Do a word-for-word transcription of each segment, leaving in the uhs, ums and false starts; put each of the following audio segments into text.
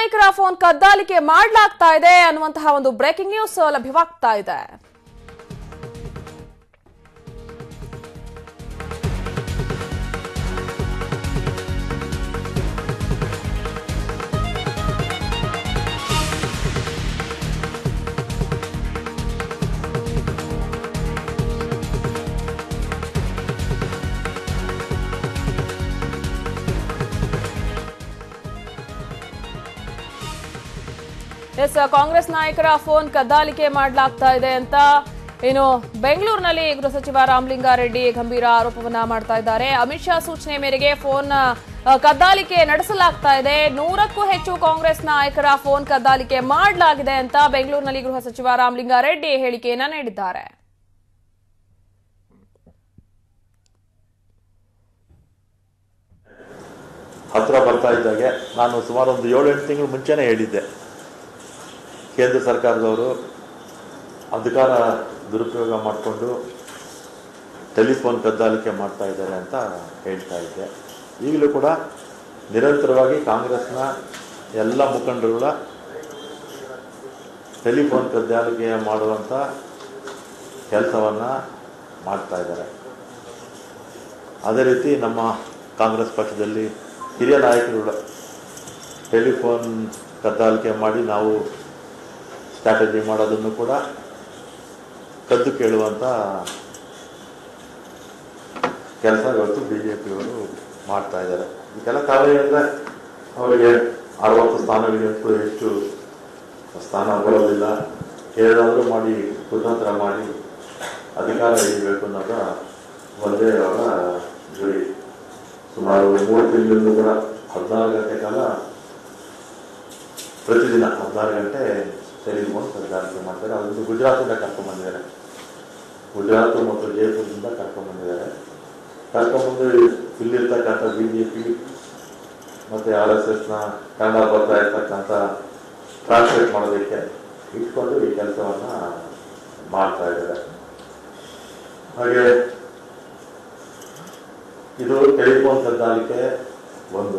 ನಾಯಕರ ಫೋನ್ ಕದ್ದಾಲಿಕೆ ಮಾಡಲಾಗ್ತಾ ಇದೆ ಅನ್ನುವಂತಹ ಒಂದು ಬ್ರೇಕಿಂಗ್ ನ್ಯೂಸ್ ಲಭ್ಯವಾಗ್ತಾ ಇದೆ. ಎಸ್ ಕಾಂಗ್ರೆಸ್ ನಾಯಕರ ಫೋನ್ ಕದ್ದಾಲಿಕೆ ಮಾಡಲಾಗ್ತಾ ಇದೆ ಅಂತ ಏನು ಬೆಂಗಳೂರಿನಲ್ಲಿ ಗೃಹ ಸಚಿವ ರಾಮಲಿಂಗಾರೆಡ್ಡಿ ಗಂಭೀರ ಆರೋಪವನ್ನ ಮಾಡ್ತಾ ಇದ್ದಾರೆ. ಅಮಿತ್ ಶಾ ಸೂಚನೆ ಮೇರೆಗೆ ಫೋನ್ ಕದ್ದಾಲಿಕೆ ನಡೆಸಲಾಗ್ತಾ ಇದೆ. ನೂರಕ್ಕೂ ಹೆಚ್ಚು ಕಾಂಗ್ರೆಸ್ ನಾಯಕರ ಫೋನ್ ಕದ್ದಾಲಿಕೆ ಮಾಡಲಾಗಿದೆ ಅಂತ ಬೆಂಗಳೂರಿನಲ್ಲಿ ಗೃಹ ಸಚಿವ ರಾಮಲಿಂಗಾರೆಡ್ಡಿ ಹೇಳಿಕೆಯನ್ನ ನೀಡಿದ್ದಾರೆ. ಹತ್ರ ಬರ್ತಾ ಇದ್ದಾಗೆ ನಾನು ಸುಮಾರು ಒಂದು ಏಳು ಎಂಟು ತಿಂಗಳು ಮುಂಚೆನೇ ಹೇಳಿದ್ದೆ, ಕೇಂದ್ರ ಸರ್ಕಾರದವರು ಅಧಿಕಾರ ದುರುಪಯೋಗ ಮಾಡಿಕೊಂಡು ಟೆಲಿಫೋನ್ ಕದ್ದಾಲಿಕೆ ಮಾಡ್ತಾ ಇದ್ದಾರೆ ಅಂತ ಹೇಳ್ತಾ ಇದ್ದೆ. ಈಗಲೂ ಕೂಡ ನಿರಂತರವಾಗಿ ಕಾಂಗ್ರೆಸ್ನ ಎಲ್ಲ ಮುಖಂಡರುಗಳ ಟೆಲಿಫೋನ್ ಕದ್ದಾಲಿಕೆ ಮಾಡುವಂಥ ಕೆಲಸವನ್ನು ಮಾಡ್ತಾ ಇದ್ದಾರೆ. ಅದೇ ರೀತಿ ನಮ್ಮ ಕಾಂಗ್ರೆಸ್ ಪಕ್ಷದಲ್ಲಿ ಹಿರಿಯ ನಾಯಕರುಗಳ ಟೆಲಿಫೋನ್ ಕದ್ದಾಲಿಕೆ ಮಾಡಿ ನಾವು ಸ್ಟ್ರಾಟಜಿ ಮಾಡೋದನ್ನು ಕೂಡ ಕದ್ದು ಕೇಳುವಂಥ ಕೆಲಸ ಇವತ್ತು ಬಿ ಜೆ ಪಿಯವರು ಮಾಡ್ತಾ ಇದ್ದಾರೆ. ಇದಕ್ಕೆಲ್ಲ ಕಾರಣ ಅಂದರೆ ಅವರಿಗೆ ಅರವತ್ತು ಸ್ಥಾನಗಳಿಗಂತೂ ಹೆಚ್ಚು ಸ್ಥಾನ ಬರೋದಿಲ್ಲ. ಏನಾದರೂ ಮಾಡಿ ಕುತಂತ್ರ ಮಾಡಿ ಅಧಿಕಾರ ಹಿಡಿಯಬೇಕು ಅನ್ನೋದ ಒಂದೇ ಅವರ ಗುರಿ. ಸುಮಾರು ಮೂರು ತಿಂಗಳಿಂದ ಕೂಡ ಹದಿನಾರು ಗಂಟೆ ಕಾಲ ಪ್ರತಿದಿನ ಹದಿನಾರು ಗಂಟೆ ಟೆಲಿಫೋನ್ ಕದ್ದಾಲಿಕೆ ಮಾಡ್ತಾರೆ. ಅದೊಂದು ಗುಜರಾತಿಂದ ಕರ್ಕೊಂಡ್ಬಂದಿದ್ದಾರೆ, ಗುಜರಾತ್ ಮತ್ತು ಜೈಪುರದಿಂದ ಕರ್ಕೊಂಡ್ಬಂದಿದ್ದಾರೆ. ಕರ್ಕೊಂಡ್ಬಂದು ಇಲ್ಲಿರ್ತಕ್ಕಂಥ ಬಿ ಜೆ ಪಿ ಮತ್ತು ಆರ್ ಎಸ್ ಎಸ್ನ ಕನ್ನಡ ಬರ್ತಾ ಇರ್ತಕ್ಕಂಥ ಟ್ರಾನ್ಸ್ಲೇಟ್ ಮಾಡೋದಕ್ಕೆ ಇಟ್ಕೊಂಡು ಈ ಕೆಲಸವನ್ನು ಮಾಡ್ತಾ ಇದ್ದಾರೆ. ಹಾಗೆ ಇದು ಟೆಲಿಫೋನ್ ಕದ್ದಾಲಿಕೆ ಒಂದು.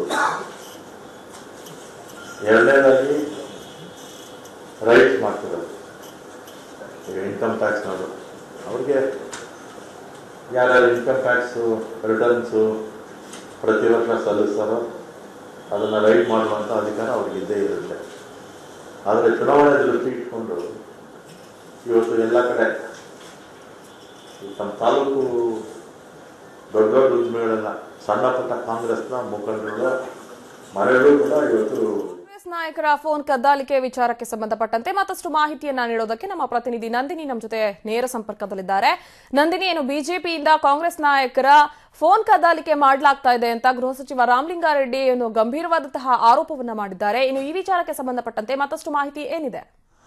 ಎರಡನೇದಾಗಿ ರೈಟ್ಸ್ ಮಾಡ್ತಿರೋದು. ಈಗ ಇನ್ಕಮ್ ಟ್ಯಾಕ್ಸ್ನವರು ಅವ್ರಿಗೆ ಯಾರ್ಯಾರು ಇನ್ಕಮ್ ಟ್ಯಾಕ್ಸು ರಿಟರ್ನ್ಸು ಪ್ರತಿ ವರ್ಷ ಸಲ್ಲಿಸ್ತಾರೋ ಅದನ್ನು ರೈಟ್ ಮಾಡುವಂಥ ಅಧಿಕಾರ ಅವ್ರಿಗೆ ಇದ್ದೇ ಇರುತ್ತೆ. ಆದರೆ ಚುನಾವಣೆ ದೃಷ್ಟಿ ಇಟ್ಕೊಂಡು ಇವತ್ತು ಎಲ್ಲ ಕಡೆ ತಮ್ಮ ತಾಲೂಕು ದೊಡ್ಡ ದೊಡ್ಡ ಉದ್ಯಮಿಗಳೆಲ್ಲ ಸಣ್ಣ ಪುಟ್ಟ ಕಾಂಗ್ರೆಸ್ನ ಮುಖಂಡರುಗಳ ಮನೆಗಳು ಕೂಡ ಇವತ್ತು ಕಾಂಗ್ರೆಸ್ ನಾಯಕರ ಫೋನ್ ಕದ್ದಾಲಿಕೆ ವಿಚಾರಕ್ಕೆ ಸಂಬಂಧಪಟ್ಟಂತೆ ಮತ್ತಷ್ಟು ಮಾಹಿತಿಯನ್ನ ನೀಡೋದಕ್ಕೆ ನಮ್ಮ ಪ್ರತಿನಿಧಿ ನಂದಿನಿ ನಮ್ಮ ಜೊತೆ ನೇರ ಸಂಪರ್ಕದಲ್ಲಿದ್ದಾರೆ. ನಂದಿನಿ, ಏನು ಬಿಜೆಪಿಯಿಂದ ಕಾಂಗ್ರೆಸ್ ನಾಯಕರ ಫೋನ್ ಕದ್ದಾಲಿಕೆ ಮಾಡಲಾಗ್ತಾ ಇದೆ ಅಂತ ಗೃಹ ಸಚಿವ ರಾಮಲಿಂಗಾರೆಡ್ಡಿ ಏನು ಗಂಭೀರವಾದಂತಹ ಆರೋಪವನ್ನ ಮಾಡಿದ್ದಾರೆ. ಇನ್ನು ಈ ವಿಚಾರಕ್ಕೆ ಸಂಬಂಧಪಟ್ಟಂತೆ ಮತ್ತಷ್ಟು ಮಾಹಿತಿ ಏನಿದೆ?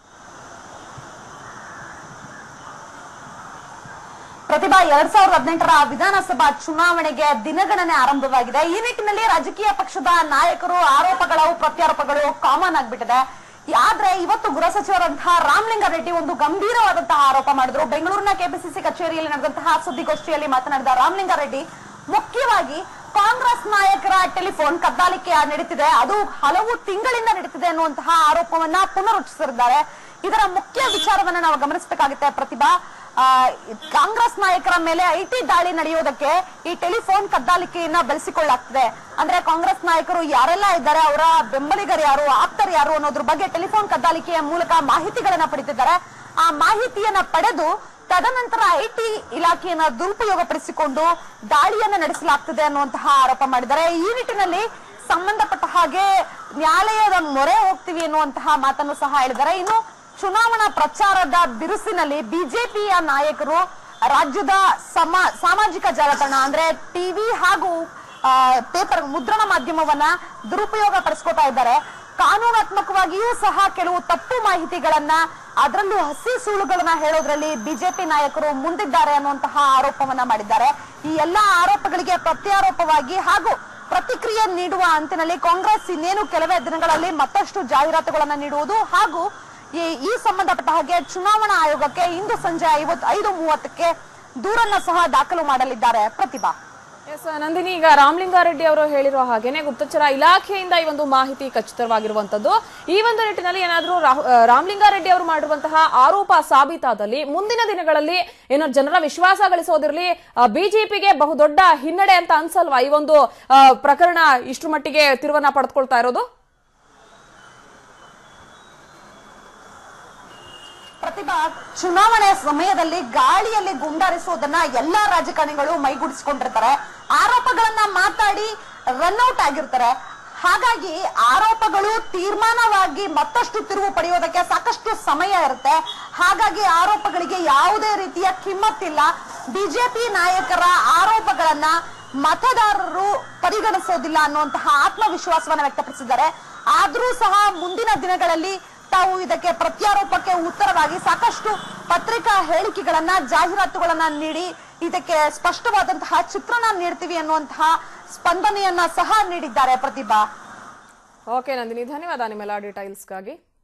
ಪ್ರತಿಭಾ, ಎರಡ್ ಸಾವಿರದ ಹದಿನೆಂಟರ ವಿಧಾನಸಭಾ ಚುನಾವಣೆಗೆ ದಿನಗಣನೆ ಆರಂಭವಾಗಿದೆ. ಈ ನಿಟ್ಟಿನಲ್ಲಿ ರಾಜಕೀಯ ಪಕ್ಷದ ನಾಯಕರು ಆರೋಪಗಳು ಪ್ರತ್ಯಾರೋಪಗಳು ಕಾಮನ್ ಆಗ್ಬಿಟ್ಟಿದೆ. ಆದ್ರೆ ಇವತ್ತು ಗೃಹ ಸಚಿವರಂತಹ ರಾಮಲಿಂಗಾರೆಡ್ಡಿ ಒಂದು ಗಂಭೀರವಾದಂತಹ ಆರೋಪ ಮಾಡಿದ್ರು. ಬೆಂಗಳೂರಿನ ಕೆಪಿಸಿಸಿ ಕಚೇರಿಯಲ್ಲಿ ನಡೆದಂತಹ ಸುದ್ದಿಗೋಷ್ಠಿಯಲ್ಲಿ ಮಾತನಾಡಿದ ರಾಮಲಿಂಗಾರೆಡ್ಡಿ ಮುಖ್ಯವಾಗಿ ಕಾಂಗ್ರೆಸ್ ನಾಯಕರ ಟೆಲಿಫೋನ್ ಕದ್ದಾಲಿಕೆ ನಡೀತಿದೆ, ಅದು ಹಲವು ತಿಂಗಳಿಂದ ನಡೀತಿದೆ ಅನ್ನುವಂತಹ ಆರೋಪವನ್ನ ಪುನರುಚ್ಚರಿಸಿದ್ದಾರೆ. ಇದರ ಮುಖ್ಯ ವಿಚಾರವನ್ನ ನಾವು ಗಮನಿಸಬೇಕಾಗುತ್ತೆ ಪ್ರತಿಭಾ. ಕಾಂಗ್ರೆಸ್ ನಾಯಕರ ಮೇಲೆ ಐಟಿ ದಾಳಿ ನಡೆಯೋದಕ್ಕೆ ಈ ಟೆಲಿಫೋನ್ ಕದ್ದಾಲಿಕೆಯನ್ನ ಬೆಳೆಸಿಕೊಳ್ಳಲಾಗ್ತದೆ. ಅಂದ್ರೆ ಕಾಂಗ್ರೆಸ್ ನಾಯಕರು ಯಾರೆಲ್ಲ ಇದ್ದಾರೆ, ಅವರ ಬೆಂಬಲಿಗರು ಯಾರು, ಆಪ್ತರು ಯಾರು ಅನ್ನೋದ್ರ ಬಗ್ಗೆ ಟೆಲಿಫೋನ್ ಕದ್ದಾಲಿಕೆಯ ಮೂಲಕ ಮಾಹಿತಿಗಳನ್ನ ಪಡೆದಿದ್ದಾರೆ. ಆ ಮಾಹಿತಿಯನ್ನ ಪಡೆದು ತದನಂತರ ಐಟಿ ಇಲಾಖೆಯನ್ನ ದುರುಪಯೋಗ ಪಡಿಸಿಕೊಂಡು ದಾಳಿಯನ್ನ ನಡೆಸಲಾಗ್ತದೆ ಅನ್ನುವಂತಹ ಆರೋಪ ಮಾಡಿದ್ದಾರೆ. ಈ ನಿಟ್ಟಿನಲ್ಲಿ ಸಂಬಂಧಪಟ್ಟ ಹಾಗೆ ನ್ಯಾಯಾಲಯದ ಮೊರೆ ಹೋಗ್ತೀವಿ ಎನ್ನುವಂತಹ ಮಾತನ್ನು ಸಹ ಹೇಳಿದ್ದಾರೆ. ಇನ್ನು ಚುನಾವಣಾ ಪ್ರಚಾರದ ಬಿರುಸಿನಲ್ಲಿ ಬಿಜೆಪಿಯ ನಾಯಕರು ರಾಜ್ಯದ ಸಮಾ ಸಾಮಾಜಿಕ ಜಾಲತಾಣ ಅಂದ್ರೆ ಟಿವಿ ಹಾಗೂ ಪೇಪರ್ ಮುದ್ರಣ ಮಾಧ್ಯಮವನ್ನ ದುರುಪಯೋಗ ಪಡಿಸ್ಕೊತಾ ಇದ್ದಾರೆ. ಕಾನೂನಾತ್ಮಕವಾಗಿಯೂ ಸಹ ಕೆಲವು ತಪ್ಪು ಮಾಹಿತಿಗಳನ್ನ, ಅದರಲ್ಲೂ ಹಸಿ ಸುಳ್ಳುಗಳನ್ನ ಹೇಳೋದ್ರಲ್ಲಿ ಬಿಜೆಪಿ ನಾಯಕರು ಮುಂದಿದ್ದಾರೆ ಅನ್ನುವಂತಹ ಆರೋಪವನ್ನ ಮಾಡಿದ್ದಾರೆ. ಈ ಎಲ್ಲಾ ಆರೋಪಗಳಿಗೆ ಪ್ರತ್ಯಾರೋಪವಾಗಿ ಹಾಗೂ ಪ್ರತಿಕ್ರಿಯೆ ನೀಡುವ ಅಂತಿನಲ್ಲಿ ಕಾಂಗ್ರೆಸ್ ಇನ್ನೇನು ಕೆಲವೇ ದಿನಗಳಲ್ಲಿ ಮತ್ತಷ್ಟು ಜಾಹೀರಾತುಗಳನ್ನ ನೀಡುವುದು ಹಾಗೂ ಈ ಸಂಬಂಧಪಟ್ಟ ಹಾಗೆ ಚುನಾವಣಾ ಆಯೋಗಕ್ಕೆ ಇಂದು ಸಂಜೆ ಐವತ್ ಐದು ಮೂವತ್ತಕ್ಕೆ ದೂರನ್ನ ಸಹ ದಾಖಲು ಮಾಡಲಿದ್ದಾರೆ. ಪ್ರತಿಭಾ, ಎಸ್ ನಂದಿನಿ, ಈಗ ರಾಮಲಿಂಗಾರೆಡ್ಡಿ ಅವರು ಹೇಳಿರೋ ಹಾಗೇನೆ ಗುಪ್ತಚರ ಇಲಾಖೆಯಿಂದ ಈ ಒಂದು ಮಾಹಿತಿ ಖಚಿತವಾಗಿರುವಂತದ್ದು. ಈ ಒಂದು ನಿಟ್ಟಿನಲ್ಲಿ ಏನಾದರೂ ರಾಮಲಿಂಗಾರೆಡ್ಡಿ ಅವರು ಮಾಡಿರುವಂತಹ ಆರೋಪ ಸಾಬೀತಾದಲ್ಲಿ ಮುಂದಿನ ದಿನಗಳಲ್ಲಿ ಏನೋ ಜನರ ವಿಶ್ವಾಸ ಗಳಿಸೋದಿರಲಿ, ಬಿಜೆಪಿಗೆ ಬಹುದೊಡ್ಡ ಹಿನ್ನಡೆ ಅಂತ ಅನ್ಸಲ್ವಾ ಈ ಒಂದು ಪ್ರಕರಣ ಇಷ್ಟು ಮಟ್ಟಿಗೆ ತಿರುವನ್ನ ಪಡೆದುಕೊಳ್ತಾ ಇರೋದು? ಪ್ರತಿಭಾ, ಚುನಾವಣೆ ಸಮಯದಲ್ಲಿ ಗಾಳಿಯಲ್ಲಿ ಗುಂಡಾರಿಸುವುದನ್ನ ಎಲ್ಲಾ ರಾಜಕಾರಣಿಗಳು ಮೈಗೂಡಿಸಿಕೊಂಡಿರ್ತಾರೆ. ಆರೋಪಗಳನ್ನ ಮಾತಾಡಿ ರನ್ಔಟ್ ಆಗಿರ್ತಾರೆ. ಹಾಗಾಗಿ ಆರೋಪಗಳು ತೀರ್ಮಾನವಾಗಿ ಮತ್ತಷ್ಟು ತಿರುವು ಪಡೆಯೋದಕ್ಕೆ ಸಾಕಷ್ಟು ಸಮಯ ಇರುತ್ತೆ. ಹಾಗಾಗಿ ಆರೋಪಗಳಿಗೆ ಯಾವುದೇ ರೀತಿಯ ಕಿಮ್ಮತ್ತಿಲ್ಲ. ಬಿಜೆಪಿ ನಾಯಕರ ಆರೋಪಗಳನ್ನ ಮತದಾರರು ಪರಿಗಣಿಸೋದಿಲ್ಲ ಅನ್ನುವಂತಹ ಆತ್ಮವಿಶ್ವಾಸವನ್ನ ವ್ಯಕ್ತಪಡಿಸಿದ್ದಾರೆ. ಆದ್ರೂ ಸಹ ಮುಂದಿನ ದಿನಗಳಲ್ಲಿ ತಾವು ಇದಕ್ಕೆ ಪ್ರತ್ಯಾರೋಪಕ್ಕೆ ಉತ್ತರವಾಗಿ ಸಾಕಷ್ಟು ಪತ್ರಿಕಾ ಹೇಳಿಕೆಗಳನ್ನ, ಜಾಹೀರಾತುಗಳನ್ನ ನೀಡಿ ಇದಕ್ಕೆ ಸ್ಪಷ್ಟವಾದಂತಹ ಚಿತ್ರಣ ನೀಡ್ತೀವಿ ಅನ್ನುವಂತಹ ಸ್ಪಂದನೆಯನ್ನ ಸಹ ನೀಡಿದ್ದಾರೆ. ಪ್ರತಿಭಾ. ಓಕೆ ನಂದಿನಿ, ಧನ್ಯವಾದ ನಿಮ್ಮೆಲ್ಲ ಡೀಟೇಲ್ಸ್ಗಾಗಿ.